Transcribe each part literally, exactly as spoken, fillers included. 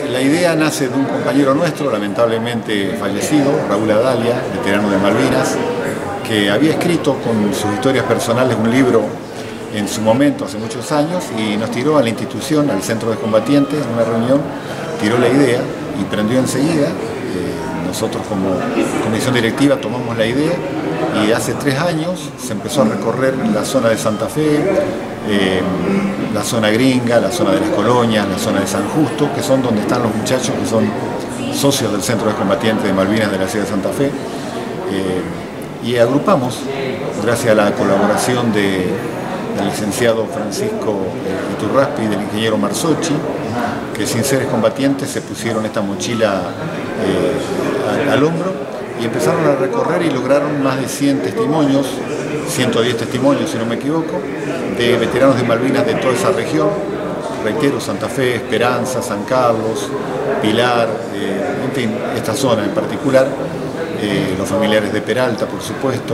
la idea nace de un compañero nuestro, lamentablemente fallecido, Raúl Adalia, veterano de Malvinas, que había escrito con sus historias personales un libro en su momento, hace muchos años, y nos tiró a la institución, al centro de combatientes, en una reunión, tiró la idea y prendió enseguida. Eh, nosotros como comisión directiva tomamos la idea y hace tres años se empezó a recorrer la zona de Santa Fe, eh, la zona gringa, la zona de las colonias, la zona de San Justo, que son donde están los muchachos que son socios del centro de combatientes de Malvinas de la ciudad de Santa Fe. Eh, y agrupamos, gracias a la colaboración de del licenciado Francisco Iturraspi y del ingeniero Marzocchi, que sin seres combatientes se pusieron esta mochila eh, al, al hombro y empezaron a recorrer y lograron más de cien testimonios, ciento diez testimonios si no me equivoco, de veteranos de Malvinas de toda esa región, reitero, Santa Fe, Esperanza, San Carlos, Pilar, eh, en fin, esta zona en particular, eh, los familiares de Peralta, por supuesto,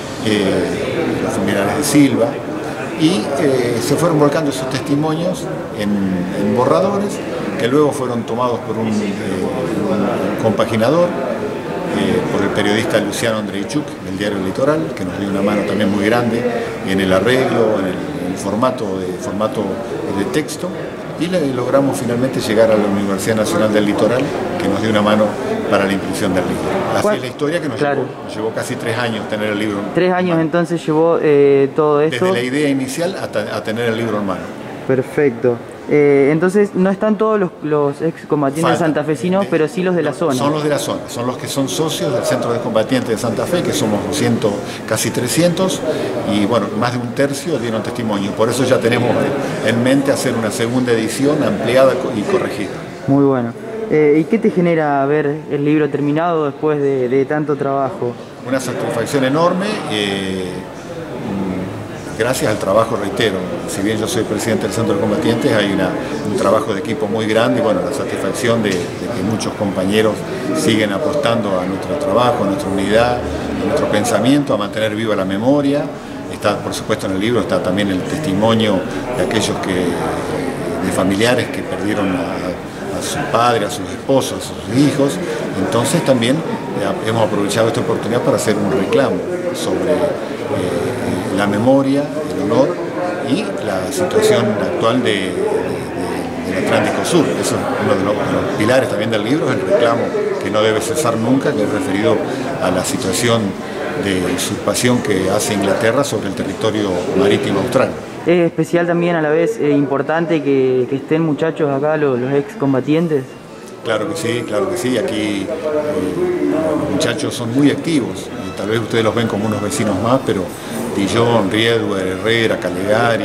eh, los familiares de Silva, y eh, se fueron volcando esos testimonios en, en borradores que luego fueron tomados por un, eh, un compaginador, eh, por el periodista Luciano Andreychuk del diario El Litoral, que nos dio una mano también muy grande en el arreglo, en el, en el formato, de, formato de texto, y le, logramos finalmente llegar a la Universidad Nacional del Litoral, que nos dio una mano para la impresión del libro. Así es la historia que nos, claro. llevó, nos llevó casi tres años tener el libro. Tres años mano. Entonces llevó eh, todo esto. Desde la idea inicial hasta a tener el libro en mano. Perfecto. Eh, entonces no están todos los, los excombatientes santafesinos, eh, pero sí los de la zona. Son los de la zona, son los que son socios del Centro de Combatientes de Santa Fe, que somos doscientos, casi trescientos, y bueno, más de un tercio dieron testimonio. Por eso ya tenemos en mente hacer una segunda edición ampliada y corregida. Muy bueno. Eh, ¿Y qué te genera ver el libro terminado después de, de tanto trabajo? Una satisfacción enorme, eh, gracias al trabajo, reitero. Si bien yo soy presidente del Centro de Combatientes, hay una, un trabajo de equipo muy grande y bueno, la satisfacción de, de que muchos compañeros siguen apostando a nuestro trabajo, a nuestra unidad, a nuestro pensamiento, a mantener viva la memoria. Está, por supuesto, en el libro está también el testimonio de aquellos que, de familiares que perdieron a, a su padre, a sus esposos, a sus hijos. Entonces también eh, hemos aprovechado esta oportunidad para hacer un reclamo sobre eh, la memoria, el honor y la situación actual de, de, de, del Atlántico Sur. Eso es uno de los, de los pilares también del libro, es el reclamo que no debe cesar nunca, que es referido a la situación de usurpación que hace Inglaterra sobre el territorio marítimo austral. ¿Es especial también a la vez eh, importante que, que estén muchachos acá, los, los excombatientes? Claro que sí, claro que sí. Aquí eh, los muchachos son muy activos. Y tal vez ustedes los ven como unos vecinos más, pero Dillon, Riedwer, Herrera, Calegari,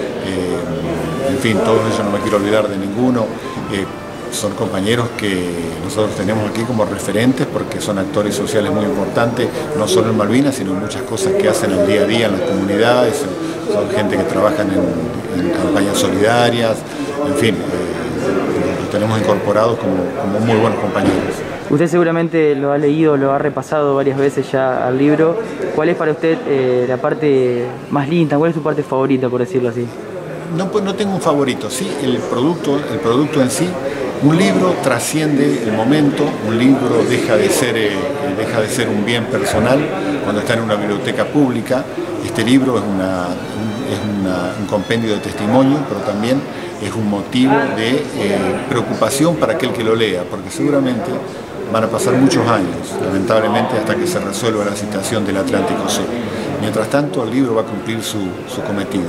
eh, en fin, todos ellos no me quiero olvidar de ninguno. Eh, son compañeros que nosotros tenemos aquí como referentes porque son actores sociales muy importantes, no solo en Malvinas, sino en muchas cosas que hacen el día a día en las comunidades. Son gente que trabajan en, en campañas solidarias, en fin, eh, los tenemos incorporados como, como muy buenos compañeros. Usted seguramente lo ha leído, lo ha repasado varias veces ya al libro. ¿Cuál es para usted eh, la parte más linda? ¿Cuál es su parte favorita, por decirlo así? No, pues no tengo un favorito, sí, el producto, el producto en sí. Un libro trasciende el momento, un libro deja de ser, eh, deja de ser un bien personal cuando está en una biblioteca pública. Este libro es, una, un, es una, un compendio de testimonio, pero también es un motivo de eh, preocupación para aquel que lo lea, porque seguramente van a pasar muchos años, lamentablemente, hasta que se resuelva la situación del Atlántico Sur. Mientras tanto, el libro va a cumplir su, su cometido.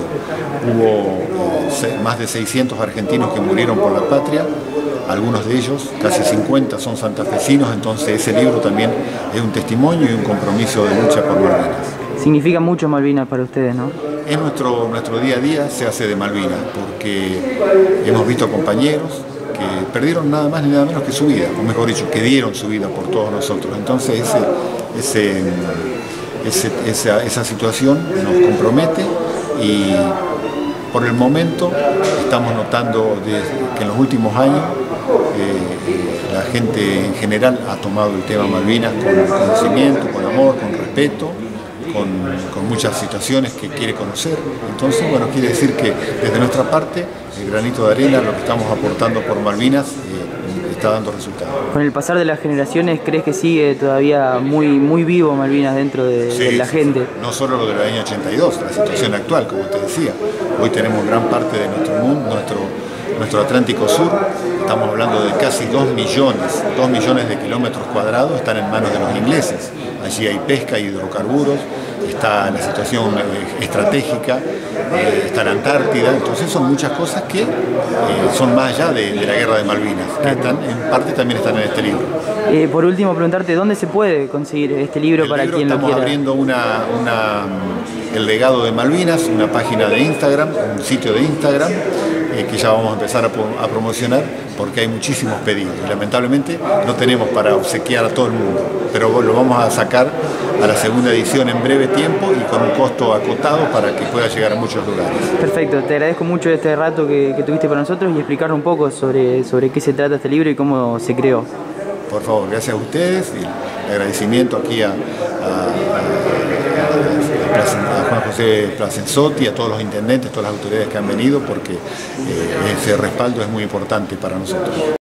Hubo eh, más de seiscientos argentinos que murieron por la patria, algunos de ellos, casi cincuenta, son santafesinos, entonces ese libro también es un testimonio y un compromiso de lucha por Malvinas. Significa mucho Malvinas para ustedes, ¿no? Es nuestro, nuestro día a día, se hace de Malvinas, porque hemos visto compañeros que perdieron nada más ni nada menos que su vida, o mejor dicho, que dieron su vida por todos nosotros. Entonces ese, ese, ese, esa, esa situación nos compromete y por el momento estamos notando de, que en los últimos años eh, la gente en general ha tomado el tema Malvinas con conocimiento, con amor, con respeto, con, con muchas situaciones que quiere conocer. Entonces, bueno, quiere decir que desde nuestra parte, el granito de arena, lo que estamos aportando por Malvinas, eh, está dando resultados. Con el pasar de las generaciones, ¿crees que sigue todavía muy, muy vivo Malvinas dentro de, Sí, de la sí, gente? sí. No solo lo del año ochenta y dos, la situación actual, como te decía. Hoy tenemos gran parte de nuestro mundo, nuestro, nuestro Atlántico Sur, estamos hablando de casi dos millones, dos millones de kilómetros cuadrados están en manos de los ingleses. Allí hay pesca y hidrocarburos, está la situación eh, estratégica, eh, está la Antártida, entonces son muchas cosas que eh, son más allá de, de la guerra de Malvinas, que están, en parte también están en este libro. Eh, por último, preguntarte, ¿dónde se puede conseguir este libro El para libro quien lo estamos quiera? abriendo una, una, El legado de Malvinas, una página de Instagram, un sitio de Instagram, eh, que ya vamos a empezar a, a promocionar, porque hay muchísimos pedidos. Y lamentablemente no tenemos para obsequiar a todo el mundo, pero lo vamos a sacar a la segunda edición en breve tiempo y con un costo acotado para que pueda llegar a muchos lugares. Perfecto, te agradezco mucho este rato que, que tuviste para nosotros y explicar un poco sobre, sobre qué se trata este libro y cómo se creó. Por favor, gracias a ustedes y el agradecimiento aquí a, a, a, a Juan José Placenzotti, a todos los intendentes, todas las autoridades que han venido, porque eh, ese respaldo es muy importante para nosotros.